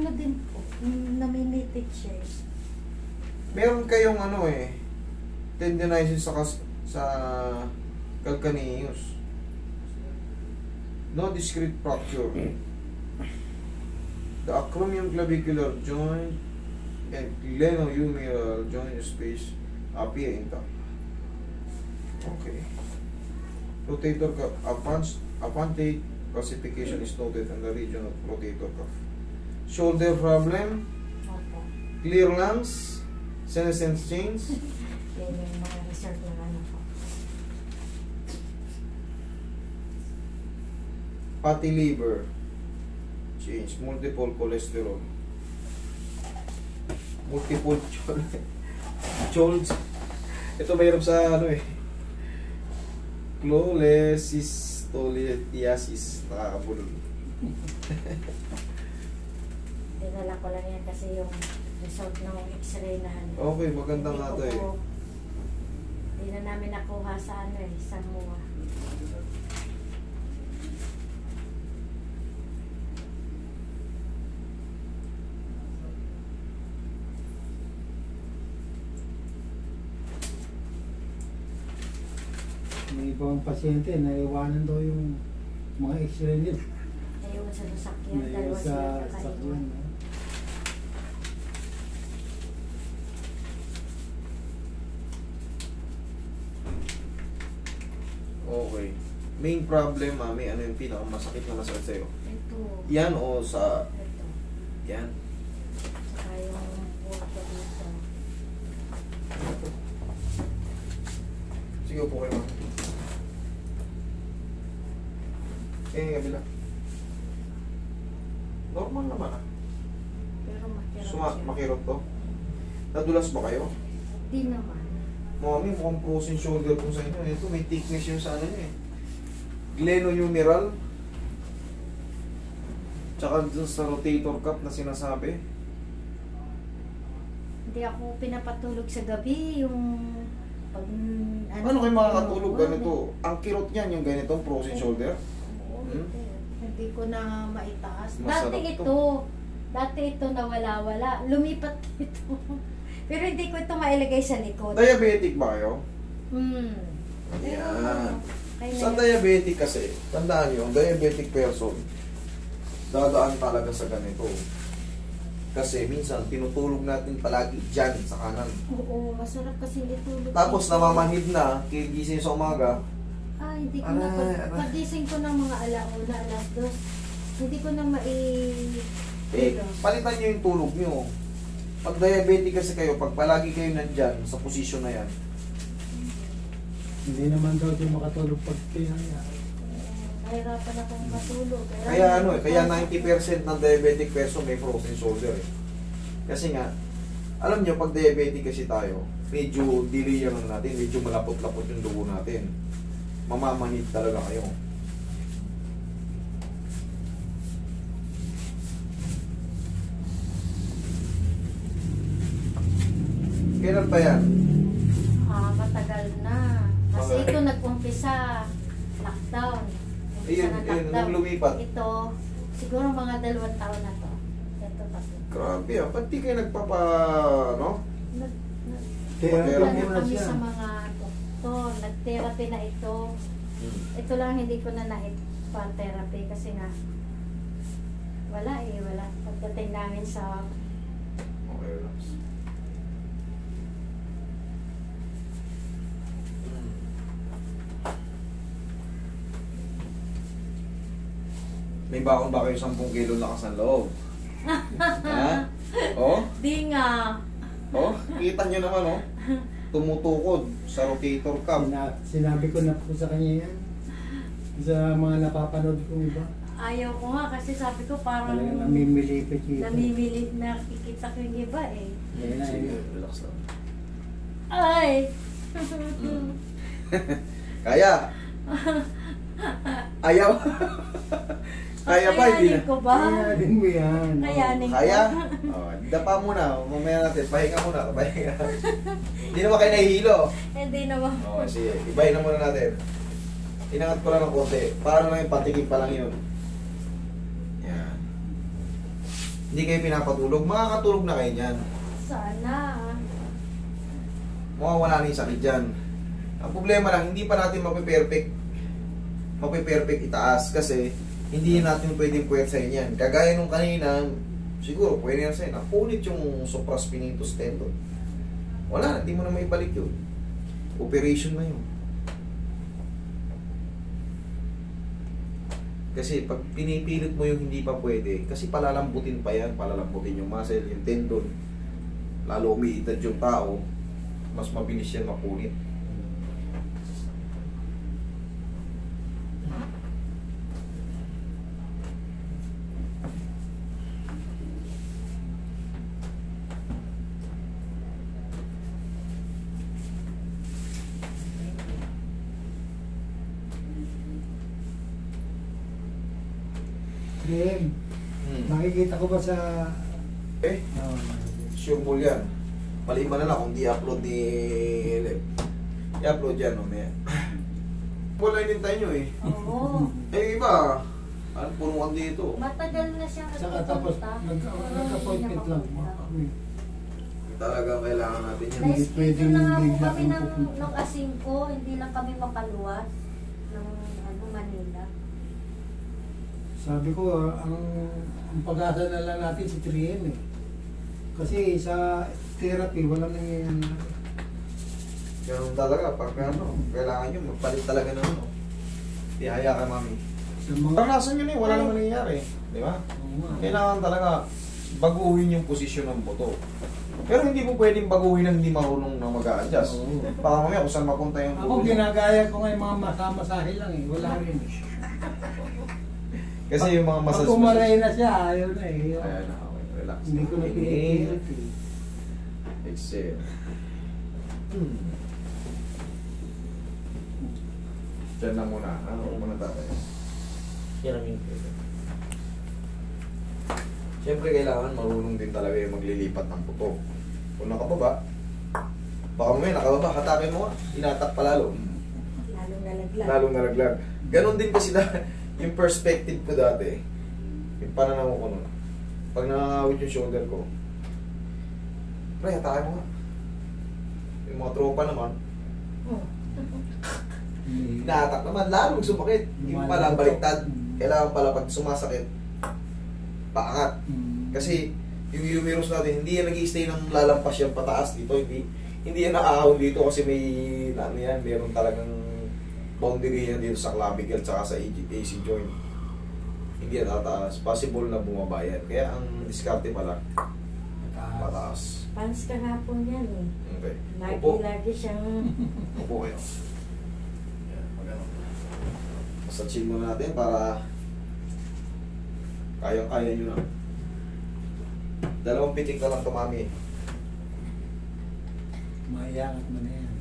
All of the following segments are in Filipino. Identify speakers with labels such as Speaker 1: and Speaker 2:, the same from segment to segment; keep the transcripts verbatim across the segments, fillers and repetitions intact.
Speaker 1: ano din po, naminitik siya eh.
Speaker 2: Meron kayong ano eh, tendinitis sa kas sa calcaneus. No discrete fracture. The acromioclavicular joint and glenohumeral joint space appear intact. Okay. Rotator cuff advanced apante calcification is noted in the region of rotator cuff. Shoulder problem,
Speaker 1: Opo.
Speaker 2: clear lungs, senescence change.
Speaker 1: Yan yung mga result ng ano po.
Speaker 2: Fatty liver change, multiple cholesterol, multiple chol choles. Ito mayroon sa ano eh, cholecystolithiasis, nakakabulol.
Speaker 1: Dinala ko lang yan kasi yung result ng x-ray na ano.
Speaker 2: Okay, maganda nga ito eh.
Speaker 1: Hindi na namin nakuha sa ano eh, sa M U A.
Speaker 3: May ibang pasyente, naiwanan daw yung mga x-ray nila.
Speaker 1: Ayun sa sasakyan,
Speaker 3: Naiwan
Speaker 1: dalawa
Speaker 3: sa
Speaker 1: sila
Speaker 3: sakyan.
Speaker 1: kakaiwan.
Speaker 2: Okay. Main problem, mami, ano yung pinakamasakit na masakit sa'yo?
Speaker 1: Ito.
Speaker 2: Yan o sa...
Speaker 1: Ito.
Speaker 2: Yan.
Speaker 1: Saka yung puto dito.
Speaker 2: Sige, upo kayo, mami. Eh, yung kabila. Normal naman ah.
Speaker 1: Pero makirot
Speaker 2: Suma,
Speaker 1: siya.
Speaker 2: makirot to. Nadulas ba kayo?
Speaker 1: Di naman.
Speaker 2: Mami, mukhang frozen shoulder kung sa inyo. Ito, may thickness yung sa ano niya eh. Glenohumeral. Tsaka dun sa rotator cuff na sinasabi.
Speaker 1: Hindi ako pinapatulog sa gabi. Yung... Pag,
Speaker 2: Ano kayo makakatulog
Speaker 1: Oo,
Speaker 2: ganito? Ang kirot niyan, yung ganitong frozen shoulder.
Speaker 1: Oo,
Speaker 2: Hmm?
Speaker 1: hindi. Hindi ko na maitaas.
Speaker 2: Masarap
Speaker 1: Dati
Speaker 2: to.
Speaker 1: ito, dati ito nawala-wala. Lumipat ito. Pero hindi ko ito mailagay sa likod.
Speaker 2: Diabetic ba kayo?
Speaker 1: Hmm. Pero,
Speaker 2: Yan.
Speaker 1: kaya
Speaker 2: Sa
Speaker 1: na-
Speaker 2: diabetic kasi, tandaan nyo, ang diabetic person, dadaan talaga sa ganito. Kasi minsan, tinutulog natin palagi dyan sa kanan.
Speaker 1: Oo, masarap kasi itulog.
Speaker 2: Tapos namamanhid na, kigising sa umaga,
Speaker 1: Ah, hindi ko
Speaker 2: Aray,
Speaker 1: na, pag,
Speaker 2: aray.
Speaker 1: pagising ko ng mga alauna, alas dos, hindi ko na mai...
Speaker 2: eh,
Speaker 1: Dito.
Speaker 2: palitan nyo yung tulog nyo. Pag diabetic kasi kayo, pag palagi kayo nandyan, sa posisyon na yan,
Speaker 3: Hindi naman daw din makatulog pag pinaya.
Speaker 1: Nahirapan akong matulog.
Speaker 2: kaya ano eh, kaya ninety percent ng diabetic person may frozen shoulder eh. Kasi nga, alam nyo, pag diabetic kasi tayo, medyo delay yung ano natin, medyo malapot-lapot yung dugo natin. Mamamanid talaga kayo. Kailan pa yan?
Speaker 1: Ah, matagal na. Kasi
Speaker 2: Mga-
Speaker 1: ito nag-umpisa, lockdown. Umpisa
Speaker 2: Ayun,
Speaker 1: ng
Speaker 2: ayun,
Speaker 1: lockdown.
Speaker 2: nung lumipat.
Speaker 1: Ito, siguro mga dalawang taon na to. Ito tatlo.
Speaker 2: Grabe ah, pati kayo nagpapa, no?
Speaker 1: Nag, nag,
Speaker 3: Kaya
Speaker 2: Pero
Speaker 1: Wala
Speaker 3: hindi
Speaker 1: na
Speaker 3: na
Speaker 1: kami
Speaker 3: siya.
Speaker 1: sa mga doktor. Nag-therapy na ito. Ito lang hindi ko na na-therapy kasi nga wala eh, wala. Pagdating namin sa
Speaker 2: Okay, relax. May bakon ba kayo sampung kilo lakas ng loob? Ha? Oh?
Speaker 1: di nga.
Speaker 2: Oh? Kita nyo naman, oh? Tumutukod sa rotator cuff.
Speaker 3: Sina- sinabi ko na po sa kanya yan. Sa mga napapanood kong iba.
Speaker 1: Ayaw ko nga kasi sabi ko parang
Speaker 3: Talagang namimilipit yun.
Speaker 1: namimilit na kikita ko yung iba eh.
Speaker 3: Yan na
Speaker 2: Sige,
Speaker 3: yun.
Speaker 2: relax lang.
Speaker 1: Ay!
Speaker 2: Mm. Kaya? Ayaw? Kaya ba? Hindi na.
Speaker 1: Kayanin ko ba?
Speaker 3: Kayanin mo yan.
Speaker 1: Kayanin ko.
Speaker 2: Kaya? Oh, dapa muna. Mamaya natin. Pahinga muna. Pahinga. Hindi naman kayo nahihilo.
Speaker 1: Hindi naman.
Speaker 2: Okay, sige. Ibahin na muna natin. Inangat ko lang ng konti. Para lang yung patigil pa lang yun. Yan. Hindi kayo pinapatulog, makakatulog na kayo niyan.
Speaker 1: Sana.
Speaker 2: Mawawala na yung sakit dyan. Ang problema lang, hindi pa natin mapiperfect mapiperfect itaas kasi hindi natin pwedeng puwersahin yan. Kagaya nung kanina, siguro pwede na sa'yo, napunit yung supraspinatus tendon. Wala, hindi mo na maibalik yun. Operation na yun. Kasi pag pinipilit mo yung hindi pa pwede, kasi palalambutin pa yan, palalambutin yung muscle, yung tendon, lalo umiitad yung tao, mas mabilis yan mapunit.
Speaker 3: Game.
Speaker 2: Hmm.
Speaker 3: Nakikita ko ba sa...
Speaker 2: Eh,
Speaker 3: Oh,
Speaker 2: sure ball yan. Maliman na lang kung di upload ni... I-upload yan, no, may. Wala yung tayo nyo eh.
Speaker 1: Oo.
Speaker 2: Eh, iba. Ano, punuan dito.
Speaker 1: Matagal na siya
Speaker 3: saka tapos nag- nag-appointment lang. Kami.
Speaker 2: Talaga kailangan natin yan.
Speaker 3: Hindi
Speaker 1: Na-schedule
Speaker 3: pwedeng
Speaker 1: na nga po
Speaker 3: bigla
Speaker 1: kami
Speaker 3: kang
Speaker 1: ng,
Speaker 3: pupunta.
Speaker 1: ng asingko, hindi lang kami makaluwas ng ano, Manila.
Speaker 3: Sabi ko, ah, ang, ang pag-asa na lang natin si three M eh. Kasi sa therapy, walang nangyayari.
Speaker 2: Ganun talaga. Pag ano, kailangan nyo, magpalit talaga ng ano. Ihaya ka, mami.
Speaker 3: Sa mga...
Speaker 2: Karanasan nyo na eh, wala naman nangyayari. Di ba?
Speaker 3: Oo nga.
Speaker 2: Kailangan talaga baguhin yung posisyon ng buto. Pero hindi mo pwedeng baguhin ng hindi marunong na mag-a-adjust.
Speaker 3: Oo.
Speaker 2: Baka mamaya kung saan mapunta yung
Speaker 3: Ako ginagaya ko nga yung mga masamasahe lang eh. Wala rin eh.
Speaker 2: Kasi yung mga
Speaker 3: Pag
Speaker 2: massage
Speaker 3: umaray na siya, ayaw na eh.
Speaker 2: Ayan na, okay. Relax.
Speaker 3: Hindi ko na
Speaker 2: Inhale.
Speaker 3: pinipilit eh.
Speaker 2: Exhale. Hmm. Diyan na muna. Ano muna tayo?
Speaker 4: Hiramin ko.
Speaker 2: Siyempre kailangan marunong din talaga yung maglilipat ng puto. Kung nakababa, baka mamaya nakababa, hatapin mo nga, inatak pa lalo.
Speaker 1: Lalong nalaglag.
Speaker 2: Lalong nalaglag. Ganon din kasi na, yung perspective ko dati, yung pananaw ko nun, pag nakakawit yung shoulder ko, pre, hatapin mo nga. Yung mga tropa naman,
Speaker 1: Oh.
Speaker 2: inatak naman, lalong sumakit. Yung pala, baliktad. Kailangan pala pag sumasakit, paangat.
Speaker 3: Hmm.
Speaker 2: Kasi yung humerus natin, hindi yan nag-i-stay ng lalampas yan pataas dito. Hindi hindi yan nakaahon dito kasi may ano yan, meron talagang boundary yan dito sa clavicle tsaka sa A C joint. Hindi yan tataas. Possible na bumaba yan. Kaya ang diskarte pala, pataas.
Speaker 1: Pans ka nga po niyan eh.
Speaker 2: Okay. Upo.
Speaker 1: Lagi-lagi siyang...
Speaker 2: Upo kayo. Yan, magano. Massage muna natin para kayang-kaya nyo na. Dalawang pitik na lang ito, mami.
Speaker 3: Maiangat mo na yan.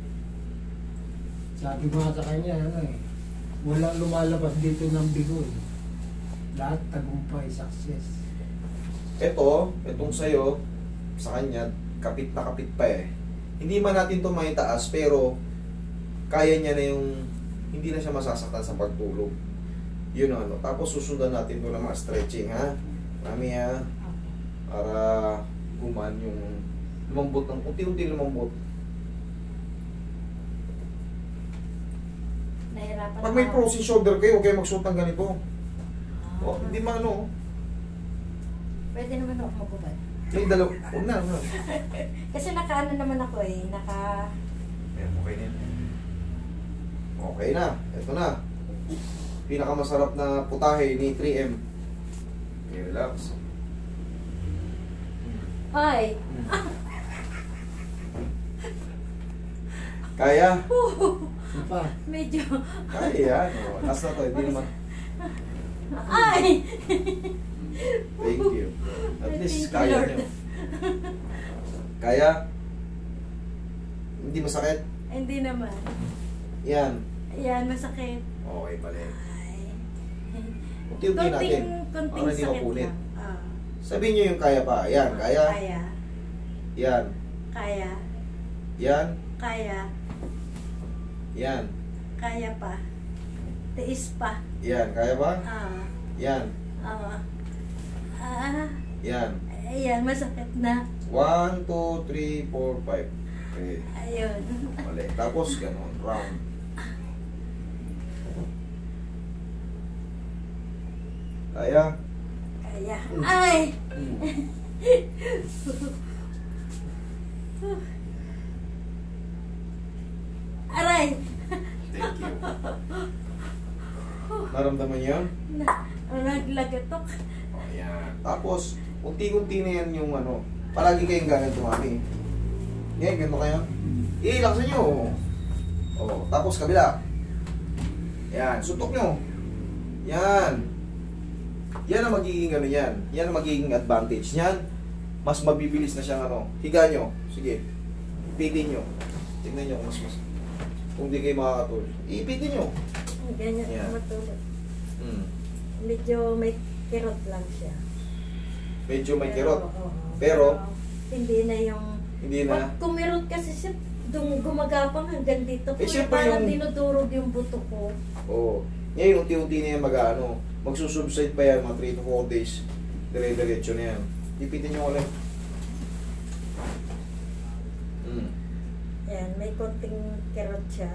Speaker 3: Sabi ko nga sa kanya, ano eh, walang lumalabas dito ng bigo eh. Lahat tagumpay, success.
Speaker 2: Ito, itong sayo, sa kanya, kapit na kapit pa eh. Hindi man natin ito maitaas, pero kaya niya na yung, hindi na siya masasaktan sa pagtulog. Yun ang ano. Tapos susundan natin ito ng mga stretching, ha? Mami, ha? Para guman yung lumambot ng, unti-unti lumambot.
Speaker 1: Nahirapan
Speaker 2: Pag may
Speaker 1: ako.
Speaker 2: frozen shoulder kayo, huwag kayo magsuot ng ganito.
Speaker 1: Ah.
Speaker 2: Oh, hindi man ano.
Speaker 1: Pwede naman ako mabubad.
Speaker 2: May dalaw, huwag na, huwag na.
Speaker 1: Kasi nakaano naman ako eh. Naka...
Speaker 2: Ayan, okay na yan. Okay na, ito na. Pinakamasarap na putahe ni three M. Okay, relax.
Speaker 1: Ay!
Speaker 2: Kaya?
Speaker 3: Ano pa?
Speaker 1: Medyo...
Speaker 2: Kaya yan. Oh, last na to, hindi naman.
Speaker 1: Ay!
Speaker 2: Thank you. At
Speaker 1: Thank
Speaker 2: least
Speaker 1: you,
Speaker 2: kaya
Speaker 1: Lord.
Speaker 2: nyo. Kaya? Hindi masakit?
Speaker 1: Hindi naman.
Speaker 2: Yan.
Speaker 1: Ayan, masakit.
Speaker 2: Okay, balik.
Speaker 1: Ay.
Speaker 2: Unti-unti natin.
Speaker 1: Konting
Speaker 2: Para hindi
Speaker 1: sakit
Speaker 2: mapunit.
Speaker 1: lang. Ah.
Speaker 2: Sabihin nyo yung kaya pa. Yan, kaya.
Speaker 1: Kaya.
Speaker 2: Yan.
Speaker 1: Kaya.
Speaker 2: Yan.
Speaker 1: Kaya.
Speaker 2: Yan.
Speaker 1: Kaya pa. Tiis pa.
Speaker 2: Yan. Kaya ba?
Speaker 1: Ah.
Speaker 2: Yan.
Speaker 1: Ah. Ah.
Speaker 2: Yan.
Speaker 1: Ayan, masakit na.
Speaker 2: one, two, three, four, five. Okay.
Speaker 1: Ayun.
Speaker 2: Mali. Tapos, ganun. Round. Kaya?
Speaker 1: Kaya. Ay!
Speaker 2: Hmm.
Speaker 1: Aray!
Speaker 2: Thank you. Naramdaman niyo yun?
Speaker 1: Na, naglagatok.
Speaker 2: O, yan. Tapos, unti-unti na yan yung ano. Palagi kayong ganito, mami. Yan, ganito kayo. Ilaksan nyo. O, tapos kabila. Yan, suntok nyo. Yan. Yan ang magiging ano yan. Yan ang magiging advantage niyan. Mas mabibilis na siyang ano. Higa nyo. Sige. Ipitin nyo. Tignan nyo kung mas mas. Kung di kayo makakatulog. Ipitin nyo.
Speaker 1: Ganyan
Speaker 2: Yan.
Speaker 1: yeah. Matulog.
Speaker 2: Hmm.
Speaker 1: Medyo may kirot lang siya.
Speaker 2: Medyo may kirot.
Speaker 1: oo,
Speaker 2: Pero,
Speaker 1: hindi na yung...
Speaker 2: hindi na.
Speaker 1: Pag kumirot kasi siya, dung, gumagapang hanggang dito.
Speaker 2: Eh,
Speaker 1: Kaya
Speaker 2: syempre
Speaker 1: parang
Speaker 2: yung-
Speaker 1: dinudurog yung buto ko.
Speaker 2: Oo. Ngayon, unti-unti na yan mag-ano. Magsusubside pa yan, mga three to four days. Dire-diretso na yan. Ipitin nyo ulit. Hmm.
Speaker 1: Ayan, may konting kirot siya.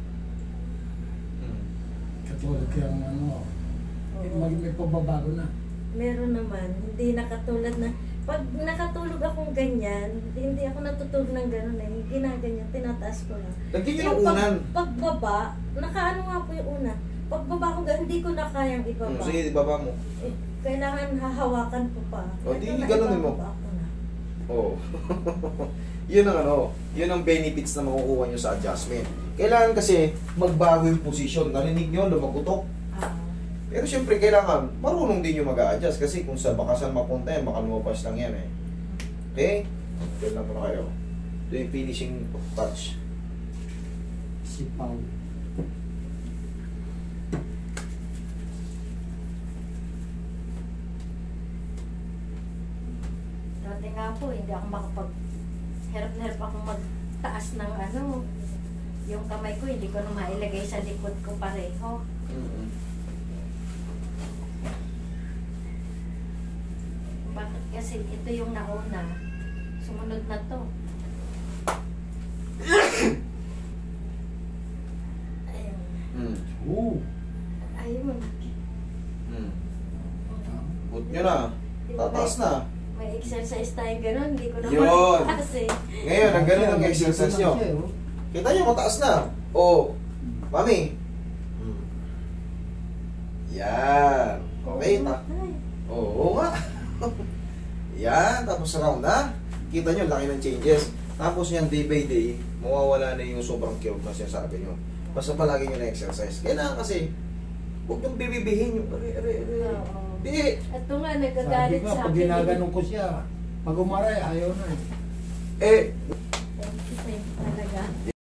Speaker 2: Hmm.
Speaker 3: Katulad kaya ng ano,
Speaker 1: Oo.
Speaker 3: mag may pagbabago na.
Speaker 1: Meron naman, hindi nakatulad na, pag nakatulog akong ganyan, hindi ako natutulog ng gano'n eh, ginaganyan, tinataas ko lang.
Speaker 2: Lagyan nyo ng
Speaker 1: Yung pag-
Speaker 2: unan.
Speaker 1: Pagbaba, nakaano nga po yung una, pagbaba ko, gan- hindi ko na kayang
Speaker 2: Hmm.
Speaker 1: ibaba.
Speaker 2: Sige, baba mo.
Speaker 1: Eh, kailangan hahawakan ko pa.
Speaker 2: O, di,
Speaker 1: Ito,
Speaker 2: ganunin mo.
Speaker 1: naibababa ko na.
Speaker 2: Oo. Yun ang ano, yun ang benefits na makukuha nyo sa adjustment. Kailangan kasi magbago yung posisyon. Narinig nyo, lumagutok.
Speaker 1: Ah,
Speaker 2: Pero syempre, kailangan marunong din yung mag-a-adjust kasi kung sa bakasan mapunta yan, baka lumapas lang yan eh. Okay? Yan lang muna kayo. Ito yung finishing touch.
Speaker 3: Si Pao.
Speaker 1: dati nga po, hindi ako makapag, hirap na hirap ako magtaas ng ano, yung kamay ko, hindi ko na mailagay sa likod ko pareho.
Speaker 2: Mm-hmm.
Speaker 1: Bakit kasi ito yung nauna, sumunod na to. Ayun.
Speaker 2: Mm.
Speaker 3: Oo.
Speaker 1: Ayun.
Speaker 2: Mm. Put nyo na. Tataas na.
Speaker 1: May exercise tayo gano'n, hindi ko na
Speaker 2: Yun.
Speaker 1: mataas eh.
Speaker 2: Ngayon, ang ganun ang exercise nyo. Kita nyo, mataas na. O, mami. Mm. Yan. Okay, ta.
Speaker 1: Ay,
Speaker 2: Oo nga. Yan, tapos round na. Kita nyo, laki ng changes. Tapos yan, day by day, mawawala na yung sobrang curve na sinasabi nyo. Basta palagi nyo na exercise. Kailangan kasi, huwag nyo bibibihin yung are, are, are.
Speaker 1: oo.
Speaker 2: Di.
Speaker 1: Ito nga,
Speaker 3: Sabi
Speaker 1: nagagalit
Speaker 3: nga,
Speaker 1: sa
Speaker 3: pag
Speaker 1: akin.
Speaker 3: ginaganon ko siya, pag umaray, ayaw na eh.
Speaker 2: Eh,
Speaker 1: Thank you, thank you talaga.